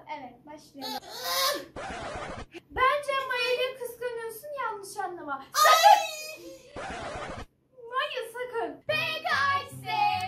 Evet, başlayalım. Bence Maya'yı kıskanıyorsun, yanlış anlama. Maya sakın. PKX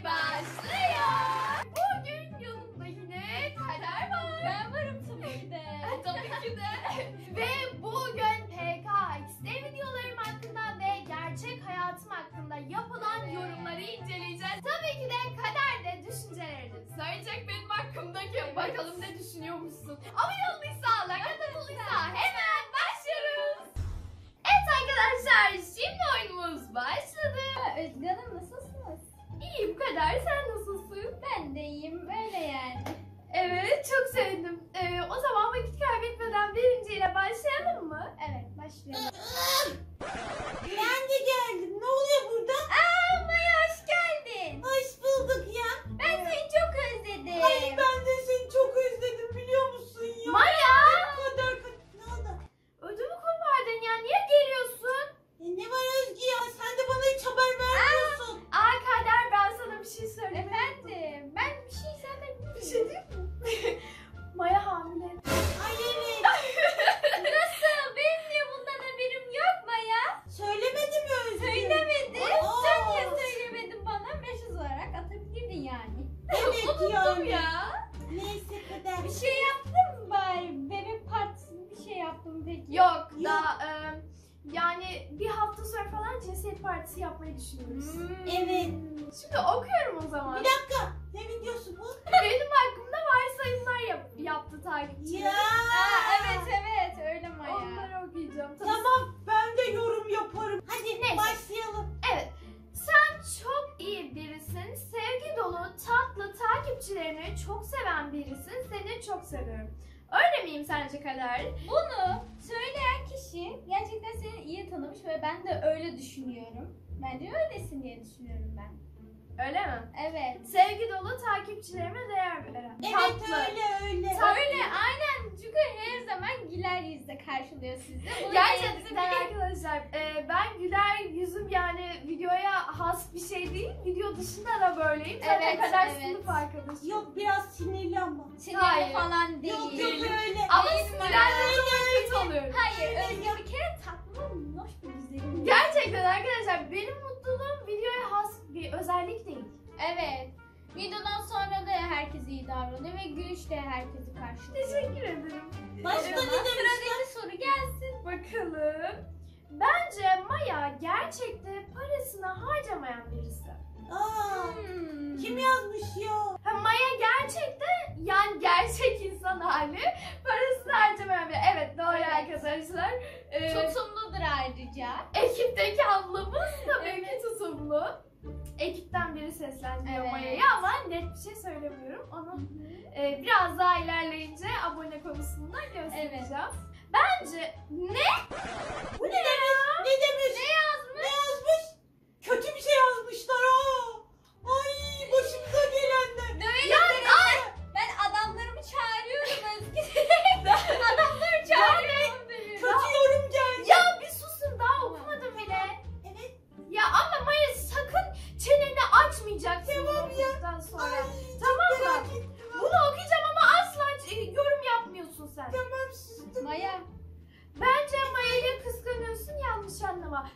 başlıyor. Bugün yanımda yine Kader var. Ben varım tabii ki de. Tabii ki de. Ve bugün PKX'de videolarım hakkında ve gerçek hayatım hakkında yapılan yorumları inceleyeceğiz. Tabii ki de Kader de düşüncelerini söyleyecek benim hakkımdaki. Bakalım ne düşünüyormuşsun. Abone olduysa, like atılıysa hemen başlıyoruz. Evet arkadaşlar, şimdi oyunumuz başladı. Özgür Hanım, nasılsınız? İyiyim Kader, sen nasılsın? Ben de iyiyim, öyle yani. Evet, çok sevindim. O zaman vakit kaybetmeden birinciyle başlayalım mı? Evet, başlayalım. Ben de geldim. Ne oluyor burada? Aa, Maya hoş geldin. Hoş bulduk ya. Ben seni çok özledim. Ay ben de seni çok özledim biliyor musun ya? Maya! Ne oldu? Ödümü kopardın ya, niye geliyorsun? Ne var Özgü ya? Sen de bana hiç haber vermiyorsun. Aa Kader, ben sana bir şey söyleyeyim. Efendim, ben bir şey senden Bir şey diyeyim mi? Maya hamile. Ay evet. Nasıl? Benim niye bundan haberim yok Maya? Söylemedi mi Özgü? Söylemedi. Aa. Sen niye söylemedin bana? Mesaj olarak atabilirdin yani. Evet Unuttum yani. ya. Neyse Kader. Bir şey yaptın mı bari? Bebek partisinde bir şey yaptın mı peki? Yok, daha yani bir hafta sonra falan cinsiyet partisi yapmayı düşünüyoruz. Evet. Şimdi okuyorum o zaman. Bir dakika. Ne videosu bu? Benim hakkımda varsayımlar yaptı takipçilerim. Ya. Evet öyle Maya. Onları okuyacağım. Tamam ben de yorum yaparım. Hadi Neyse. başlayalım. Evet. Sen çok iyi birisin. Sevgi dolu, tatlı, takipçilerini çok seven birisin. Seni çok seviyorum. Öyle miyim sence Kader? Bunu söyleyen kişi gerçekten seni iyi tanımış ve ben de öyle düşünüyorum. Bence öylesin diye düşünüyorum ben. Öyle mi? Evet. Sevgi dolu, takipçilerime değer veren. Evet Tatlı. öyle. Öyle aynen, çünkü her zaman güler yüzle karşılıyor sizi. Bunu Gerçekten arkadaşlar ben güler yüzüm, yani videoya has bir şey değil. Video dışında da böyleyim. Zaten Evet, Kader evet. sınıf arkadaşım. Yok biraz sinirli ama. sinirli Hayır. falan değil. Yok öyle. Ama Değil, sinirlendiğim zaman kötü oluyorum. Hayır, Evet, Özgür bir kere tatlı, minnoş bir güzelim. Gerçekten arkadaşlar benim mutluluğum videoya has bir özellik değil. Evet. Videodan sonra da herkes iyi davranıyor ve gülüş de herkesi karşılıyor. Teşekkür ederim. Başka Evet, ne demişler? sıradaki soru gelsin. Bakalım. Bence Maya gerçekte parasını harcamayan birisi. Aa, kim yazmış ya? Ha, Maya gerçekte, yani gerçek insan hali, parasını harcamayan biri. Evet, doğru Evet. arkadaşlar. Tutumludur ayrıca. Ekipteki ablamız tabii ki Evet. tutumlu. Ekipten biri seslendiriyor Evet. Maya'ya ama net bir şey söylemiyorum. Onu biraz daha ilerleyince abone konusunda göstereceğim. Bence ne? Bu ne demiş? Ne demiş? Ne yazmış? Ne yazmış? Kötü bir şey yazmışlar aa. Ay başımıza gelenler. Böyle ben adamlarımı çağırıyorum Özgür. Adamları çağırıyorum benim. Kötü yorum geldi. Ya bir susun, daha okumadım bile. Evet. Ya ama Maya sakın çeneni açmayacaksın okuduktan sonra. Ay, Tamam mı? merak ettim. Bunu okuyacağım ama asla yorum yapmıyorsun sen. Tamam sustum. Maya. Bence Maya'yı kıskanıyorsun, yanlış anlama.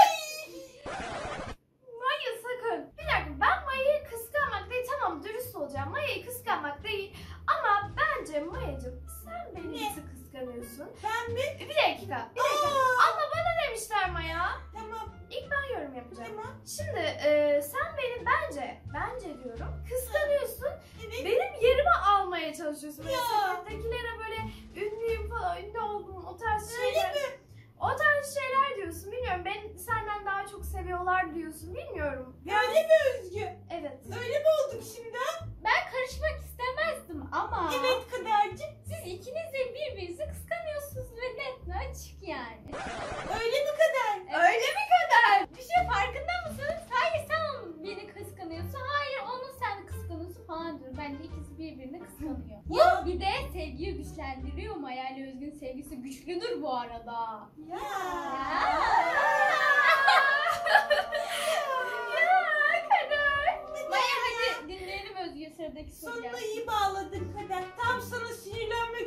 Maya sakın. Bir dakika, ben Maya'yı kıskanmak değil, tamam dürüst olacağım. Maya'yı kıskanmak değil ama bence Maya'cığım sen beni Ne? nasıl kıskanıyorsun? Ben mi? Bir dakika, bir dakika. Aa, Ama bana demişler Maya. tamam İlk ben yorum yapacağım. tamam. Şimdi sen beni bence diyorum kıskanıyorsun. Evet. Benim yerime almaya çalışıyorsun. Böyle Ya. sokaktakilere böyle ünlüyüm falan, ünlü oldum, o tarz Öyle şeyler. mi? O tarz şeyler diyorsun, bilmiyorum. Beni senden daha çok seviyorlar diyorsun, bilmiyorum. Öyle mi Özgü? Evet. Öyle mi olduk şimdi? Ben karışmak istemezdim ama Evet Kaderci. siz ikiniz de birbirinizi kıskanıyorsunuz ve net ve açık yani. Öyle mi Kader? Öyle mi Kader? Bir şey farkında mısınız? Hayır sen beni kıskanıyorsun. Hayır onu sen kıskanıyorsun falan diyor. Bence ikisi birbirini kıskanıyor. Ya. Bir de sevgiyi güçlendiriyor mu? Yani Özgün sevgisi güçlüdür bu arada. Ya. Ya Kader. Maya hadi dinleyelim Özgür, sıradaki soruyu. Sonunda iyi bağladın Kader. Tam sana sinirlenmek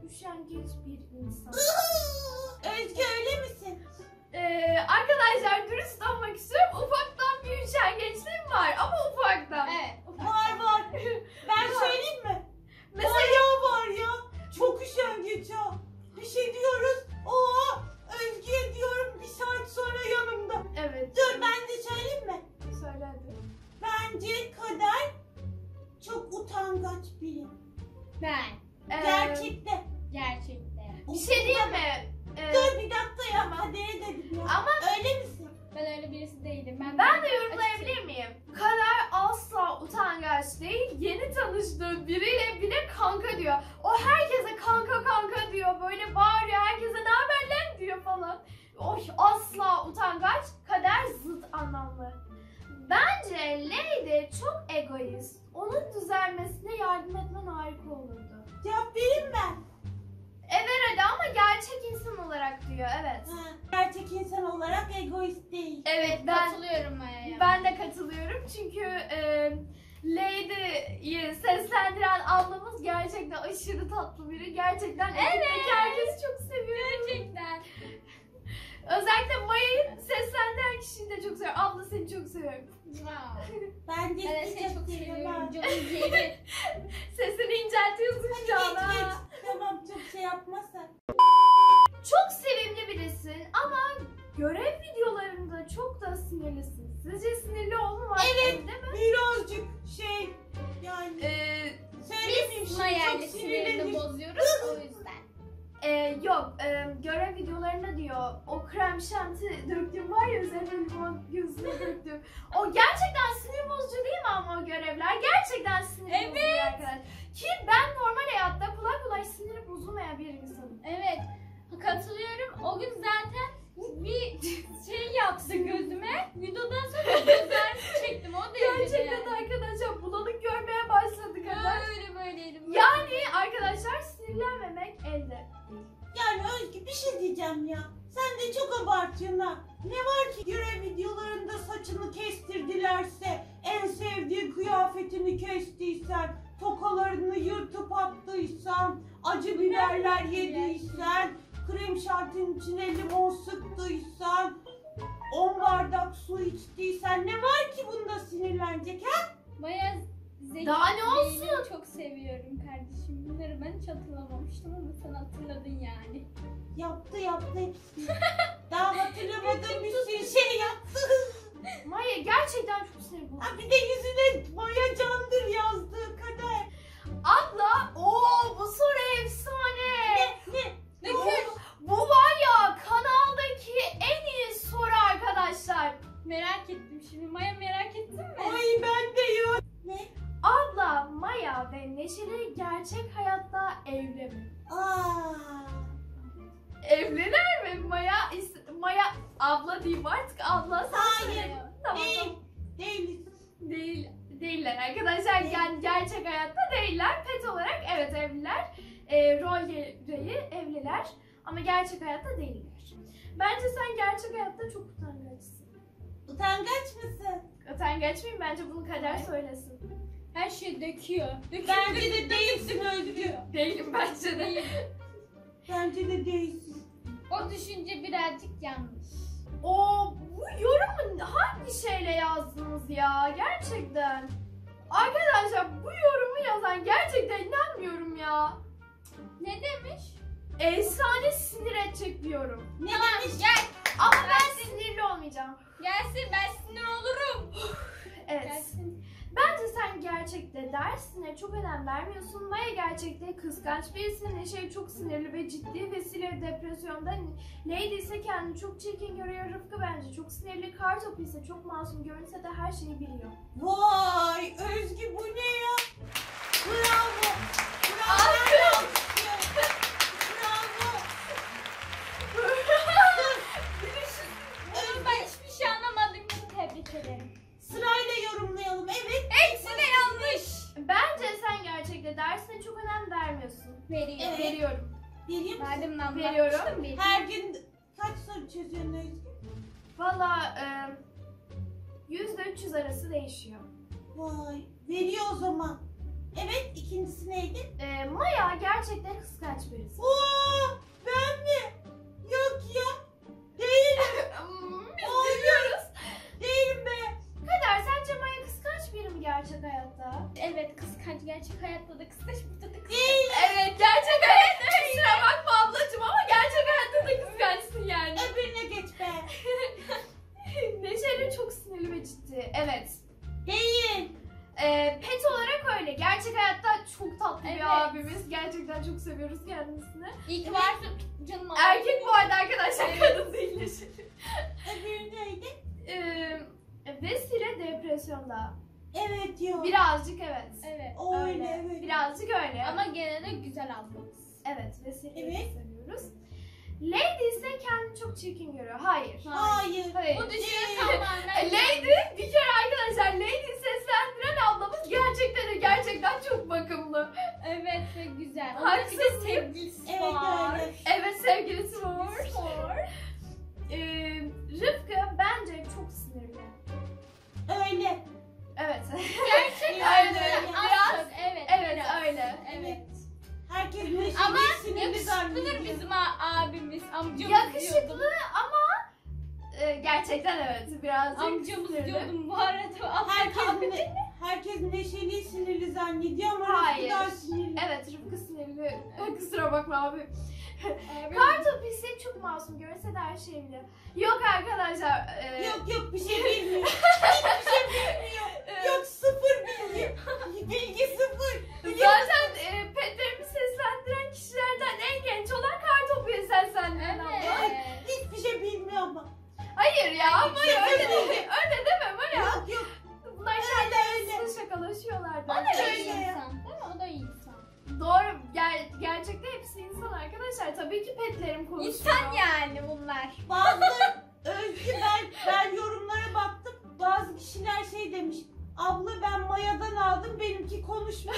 üşengeç bir insan. Özge öyle misin? Arkadaşlar dürüst olmak istiyorum. Ufaktan bir üşengeçliğim var ama ufaktan. Evet. Var. Ben söyleyeyim mi? Mesela Var ya. Çok üşengeç ha. Bir şey diyoruz. Oo, Özge diyorum bir saat sonra yanımda. evet. Dur ben de söyleyeyim mi? Söyle hadi. Bence Kader çok utangaç biri. Ben. Gerçekte. Gerçekten. Bir şey diyeyim mi? Dur bir dakika ya. Kader'e dedim ya. Ama Öyle misin? Ben öyle birisi değilim. ben de yorumlayabilir miyim? Kader asla utangaç değil. Yeni tanıştığı biriyle bile kanka diyor. O herkese kanka diyor. Böyle bağırıyor. Herkese ne haber lan diyor falan. Oy, asla utangaç. Kader zıt anlamlı. Bence Lady çok egoist. Onun düzelmesine yardım etmen harika olurdu. Cevap vereyim ben. Evet hadi ama gerçek insan olarak diyor. Evet. Gerçek insan olarak egoist değil. Evet ben Katılıyorum Maya'ya. Ben de katılıyorum çünkü Lady'yi seslendiren ablamız gerçekten aşırı tatlı biri. Gerçekten ekipteki herkes çok seviyor. Gerçekten. Özellikle Maya'yı seslendiren kişiyi de çok seviyorum. Abla seni çok seviyorum. Wow. Ben de Ben de sizi seni çok seviyorum. seviyorum. Canım yeri. Sesini inceltiyorsun şu an Geç. ha. Tamam çok şey yapmasa. Çok sevimli birisin ama görev videolarında çok da sinirlisin. Sizce sinirli olma var Evet. değil mi? Birazcık şey yani söylemeyeyim Biz şimdi Maya'yla çok sinirini sinirlenir. bozuyoruz o yüzden. Yok, görev videolarında diyor, o krem şanti döktüğüm var ya üzerine limon gözüne döktüğüm. O gerçekten sinir bozucu değil mi ama o görevler? Gerçekten sinir bozucu arkadaşlar. Ki ben normal hayatta kolay kolay siniri bozulmayan bir insanım. Evet. Katılıyorum. O gün zaten bir şey yaptı gözüme. Videodan sonra gözlerimi çektim. O derecede Gerçekten arkadaşlar bulanık görmeye başladık kadar. Böyle böyleydim. Yani arkadaşlar sinirlenmemek elde. Yani Özgü bir şey diyeceğim ya. Sen de çok abartıyorsun ha. Ne var ki görev videolarında saçını kestirdilerse, en sevdiği kıyafetini kestiysen, tokalarını yırtıp attıysan, acı biberler yediysen, krem şantinin içine limon sıktıysan, 10 bardak su içtiysen ne var ki bunda sinirlenecek ha? Maya zeki. Daha ne olsun? Beynini çok seviyorum kardeşim. Bunları ben hiç hatırlamamıştım ama sen hatırladın yani. Yaptı hepsini. Daha hatırlamadığım bir sürü şey yaptı. Maya gerçekten çok sinir bozucu. Ha bir de yüzüne Maya Candır yazdığı kadar. Abla, bu soru efsane. Ne? Bu var ya kanaldaki en iyi soru arkadaşlar. Merak ettim şimdi. Maya merak ettin mi? Ay ben de ya. Ne? Abla, Maya ve Neşeli gerçek hayatta evli mi? Aa. Evliler mi? Maya abla diyeyim artık abla. Sen Hayır. söyle. Tamam, Değil. tamam. Değiliz. Değiller arkadaşlar. Yani gerçek hayatta değiller. Pet olarak evet evliler. Rol gereği evliler. Ama gerçek hayatta değiller. Bence sen gerçek hayatta çok utangaçsın. Utangaç mısın? Utangaç mıyım? Bence bunu Kader Evet. söylesin. Her şeyi döküyor. Bence de değilsin Özgü. Değilim bence de. Değil. Bence de değilsin. O düşünce birazcık yanlış. Bu yorumu hangi şeyle yazdınız ya? Gerçekten. Arkadaşlar bu yorumu yazan gerçekten inanmıyorum ya. Ne demiş? Efsane sinir edecek bir yorum. Ne demiş? Gel. Ama ben sinirli olmayacağım. Gelsin ben sinir olurum. Evet. Gelsin. Bence sen gerçekte dersine çok önem vermiyorsun. Maya gerçekte kıskanç birisin. Neşe çok sinirli ve ciddi. Vesile depresyonda. Lady ise kendini çok çirkin görüyor. Rıfkı bence çok sinirli. Kartopu ise çok masum görünse de her şeyi biliyor. Vay Özgü bu ne ya? Bravo. Bravo. Alkış. Bravo. Oğlum ben hiçbir şey anlamadım. Tebrik ederim. Sırayla yorumlayalım. Evet. Hepsi de yanlış. Bence sen gerçekte dersine çok önem vermiyorsun. Veriyor. Evet. Veriyorum. Vereyim mi? Verdim lan. Veriyorum. bakmıştım bir. Her gün kaç soru çözüyorsun Özgü? Valla %300 arası değişiyor. Vay. Veriyor o zaman. Evet, ikincisi neydi? Maya gerçekten kıskanç birisi. Oo, ben mi? Yok ya. Değilim. Biz biliyoruz. Değilim be. Kader, sence Maya kıskanç biri mi gerçek hayatta? Evet, kıskanç. Gerçek hayatta da kıskanç, burada da kıskanç. Değil. Evet, gerçek hayatta kusura bakma ablacığım ama gerçek hayatta da kıskançsın yani. Öbürüne geç be. Neşeli çok sinirli ve ciddi. Evet. Değil. Pet olarak öyle. Gerçek hayatta çok tatlı Evet. bir abimiz. Gerçekten çok seviyoruz kendisini. İyi ki varsın canım. Erkek bu arada arkadaşlar, kadın değil Neşeli. Öbürü neydi? Vesile depresyonda. Evet yok. Birazcık evet. Evet. O öyle Öyle. evet. Birazcık öyle. Ama gene de güzel ablamız. evet, Vesile'yi Evet. seviyoruz. Lady ise kendini çok çirkin görüyor. Hayır. Hayır. Hayır. Bu düşünce Değil. tamamen... Lady bir kere arkadaşlar, Lady seslendiren ablamız gerçekten çok bakımlı. Evet ve güzel. Haksız Bir de mıyım? sevgilisi Evet var. öyle. Evet, sevgilisi var. Var. Rıfkı bence çok sinirli. Öyle. Evet. Gerçekten Öyle. öyle. Biraz- Az çok, evet. Evet, biraz. öyle. Evet. Herkes neşeli Ama sinirli yakışıklıdır zannediyor. bizim abimiz, amcamız Yakışıklı diyordum. ama gerçekten evet, birazcık Amcamız sinirli. diyordum bu arada. Herkes neşeli sinirli zannediyor ama Hayır. Rıfkı daha sinirli. Evet, Rıfkı sinirli. Kusura bakma abi. Abi. Kartopu ise çok masum, görse de her şeyi biliyor. Yok arkadaşlar. Yok bir şey bilmiyor. Hiçbir şey bilmiyor. Yok sıfır bilgi. Bilgi sıfır. Zaten petlerimi seslendiren kişilerden en genç olan Kartopu'yu seslendiren abla. Evet. Hiçbir şey bilmiyor ama. Hayır ya, Maya öyle deme. Öyle deme Maya. Yok. Bunlar kendi arasında şakalaşıyorlar. O da bence. Öyle iyi ya. insan değil mi? O da iyi insan. Doğru. Gerçekte hepsi insan arkadaşlar. Tabii ki petlerim konuşuyor. İnsan yani bunlar. Bazıları Özgü ben yorumlara baktım. Bazı kişiler şey demiş. Abla ben Maya'dan aldım benimki konuşmuyor.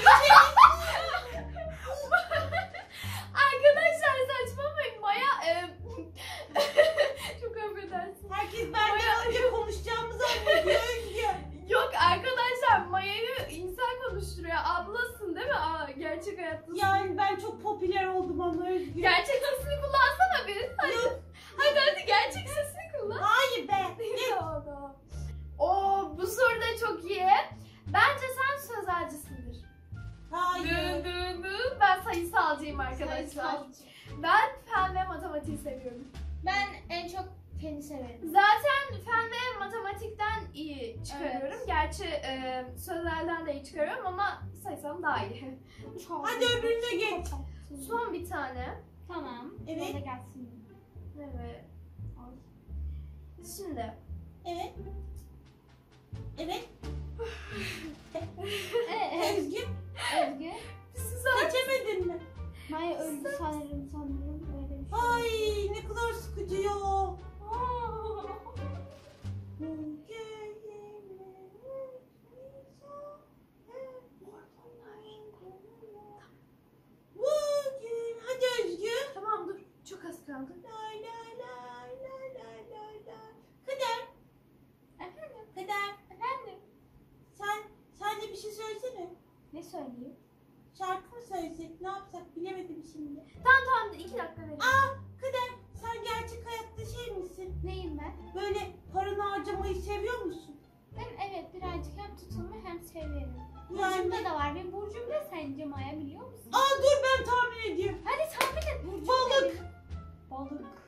Arkadaşlar saçmalamayın. Maya çok affedersin. Herkes benden önce konuşacağımı zannediyor Özgü. Yok arkadaşlar, Maya'yı insan konuşturuyor. Ablasın değil mi? Gerçek hayatta. Yani ben çok popüler oldum ama Özgü. Gerçek sesini kullansana bir. Hadi gerçek sesini kullan. Hayır be. Tamam. Oo, bu soru da çok iyi. Bence sen sözelcisindir. Hayır. Ben sayısalcıyım arkadaşlar. Sayısalcı. Ben fen ve matematiği seviyorum. Ben en çok feni severim. Zaten fen ve matematikten iyi çıkarıyorum. Evet. Gerçi sözelden de iyi çıkarıyorum ama sayısal daha iyi. Hadi öbürüne geç. Son bir tane. Tamam. Evet. Yola gelsin. Evet. Şimdi. Evet. Evet. Özgü. Özgü Özgü. Siz seçemedin mi? Maya öldü sanırım. Öyle bir şey. Ay ne kadar sıkıcı ya. Bugün hadi Özgü. Tamam dur. Çok az kaldı. Lay lay lay lay lay lay lay. Kader. Efendim? Kader. Efendim? Sen de bir şey söylesene. Ne söyleyeyim? Şarkı mı söylesek? Ne yapsak bilemedim şimdi. Tamam 2 dakika verin. Kader sen gerçek hayatta şey misin? Neyim ben? Böyle paranı harcamayı seviyor musun? Ben evet birazcık hem tutulma hem severim. Yani- Burcumda da var. Benim burcum ne sence Maya biliyor musun? Dur ben tahmin ediyorum. Hadi tahmin et burcum Balık. nedir? Balık.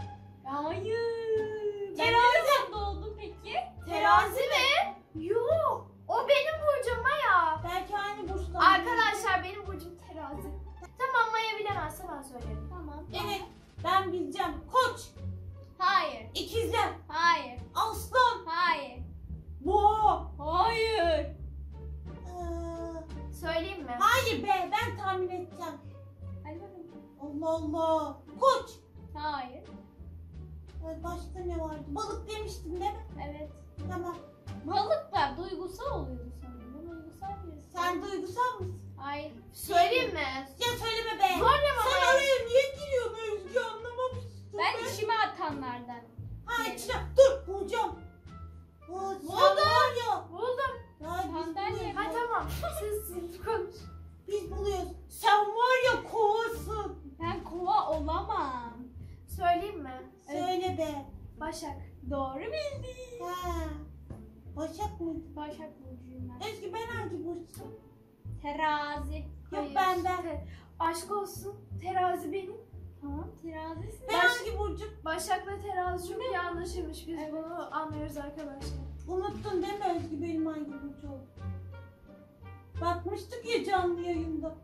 Hayır. Terazi. Ben ne zaman doğdum peki? Terazi mi? Yok. O benim burcum Maya. Belki aynı burçlar. Arkadaşlar benim burcum terazi. Tamam, Maya bilemezse ben söylerim. Tamam. Evet ben bileceğim. Koç, Hayır. ikizler, Hayır. aslan, Hayır. boğa. Hayır. Söyleyeyim mi? Hayır be ben tahmin edeceğim. Hadi bakalım. Allah Allah. Koç. Hayır. Başka ne vardı? Balık demiştin değil mi? Evet. Tamam. Balıklar duygusal oluyordu sanırım. Ben duygusal birisi. Sen duygusal mısın? Hayır. Söyleyeyim mi? Ya söyleme be. Zorlama Sen Maya. araya niye giriyorsun Özgü anlamamışsın. Ben işime atanlardan. Ha içine. Dur bulacağım. Sen var ya. Buldum. Ya biz Sandalye. buluyoruz. Ha tamam. Siz konuş. Başak mıydı? Başak Burcu'yum ben. Özgü ben hangi burçsun? Terazi. Yok benden. Aşk olsun. Terazi benim. Tamam terazisin. Ben hangi burcum? Başak'la terazi çok iyi anlaşılmış. Biz bunu anlıyoruz arkadaşlar. Unuttun değil mi Özgü benim hangi burcu oldu? Bakmıştık ya canlı yayında.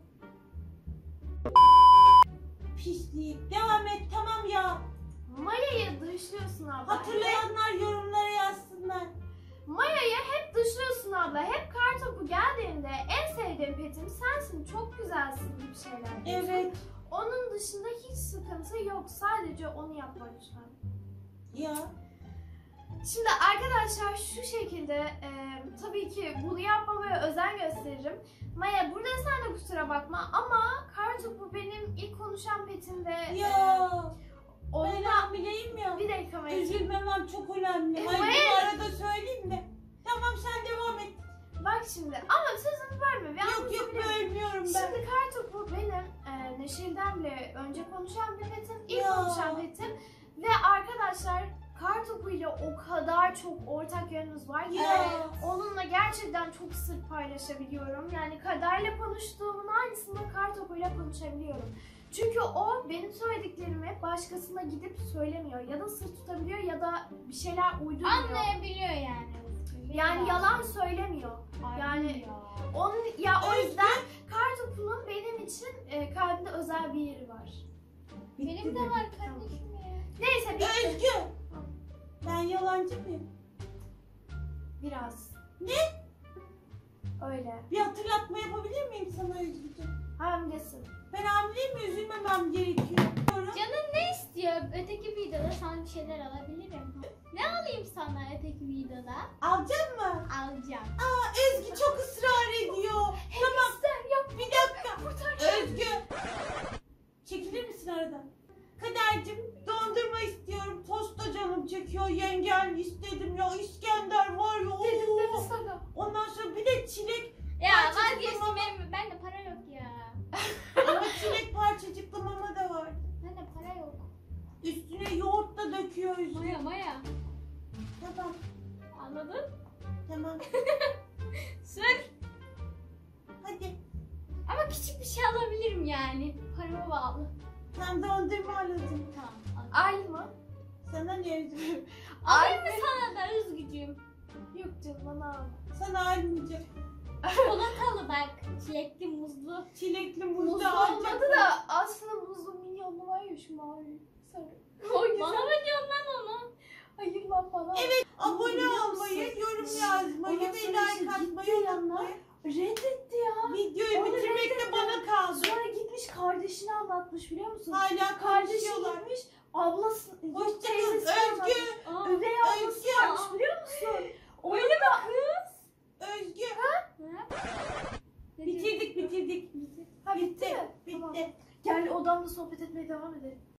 Pislik. Devam et tamam ya. Maya'yı dışlıyorsun abla. Hatırlayanlar yorumlara yazsınlar. Maya'yı hep dışlıyorsun abla. Hep kartopu geldiğinde en sevdiğim petim sensin. Çok güzelsin gibi şeyler diyorsun. Evet. Onun dışında hiç sıkıntı yok. Sadece onu yapma lütfen. Ya. Şimdi arkadaşlar şu şekilde tabii ki bunu yapmamaya özen gösteririm. Maya burada sen de kusura bakma ama kartopu benim ilk konuşan petim ve Ya. Ben onunla hamileyim ya. bir dakika Maya. Üzülmemem çok önemli. Evet. Hayır bu arada söyleyeyim mi? Tamam sen devam et. Bak şimdi ama sözümü bölme. Bir Yok yok anlatabilirim. bölmüyorum ben. Şimdi kartopu benim Neşir'den bile önce konuşan bir petim, ilk Ya. konuşan petim ve arkadaşlar kartopu ile o kadar çok ortak yönümüz var ki Ya. onunla gerçekten çok sık paylaşabiliyorum. Yani kaderle konuştuğumun aynısını kartopuyla konuşabiliyorum. Çünkü o benim söylediklerimi başkasına gidip söylemiyor ya da sır tutabiliyor ya da bir şeyler uyduruyor. Anlayabiliyor yani. Yani yalan söylemiyor. Yani onun ya o yüzden kartopunun benim için kalbimde özel bir yeri var. Benim de var kardeşim ya. Neyse bitti. Özgü. Ben yalancı mıyım? Biraz. Ne? Öyle. Bir hatırlatma yapabilir miyim sana Özgücüğüm? Hamlesin. Ben hamileyim mi? Üzülmemem gerekiyor. Canın ne istiyor? Öteki videoda sana bir şeyler alabilirim. Ne alayım sana öteki videoda? Alacak mı? Alacağım. Aa Özgü çok ısrar ediyor. Tamam. Bir dakika. Özgü. Çekilir misin aradan? Kadercim dondurma istiyorum. Tosta canım çekiyor. Yengen istedim ya. İskender var ya. Dedim de Oo. sana. Ondan sonra bir de çilek. Ya Parçacıklı vazgeçtim mama. bende para yok ya. Ama çilek parçacıklı mama da var. Bende para yok. Üstüne yoğurt da döküyor Özgü. Maya. Tamam. Anladın? Tamam. Sür. Hadi. Ama küçük bir şey alabilirim yani. Parama bağlı. Sen dondurma alalım. Tamam. Ay mı? Sana ne Özgü? Alayım mı sana da Özgücüğüm? Yok canım bana al. Sana almayacak. Çikolatalı bak. Çilekli muzlu. Çilekli Muzlu muzlu alacak. olmadı da aslında muzlu minyonlu var ya şu mavi. Sarı. O güzel. Bana mı diyorsun lan onu? Hayır lan bana. Evet, abone Biliyor olmayı, musun? yorum yazmayı Ondan ve sonra işte like atmayı gitti yanına. unutmayın. Reddetti ya. Videoyu Onu bitirmek de reddetti. bana kaldı. Sonra gitmiş kardeşine anlatmış biliyor musun? Hala Kardeşi konuşuyorlar. gitmiş ablası, yok Hoşçakalın teyzesi anlatmış. Özgü. Aa. Üvey ablası Özgü. varmış biliyor musun? Öyle mi kız? Özgü. Ne Bitirdik bitirdik. Ha bitti mi? Bitti. Tamam. Gel odamda sohbet etmeye devam edelim.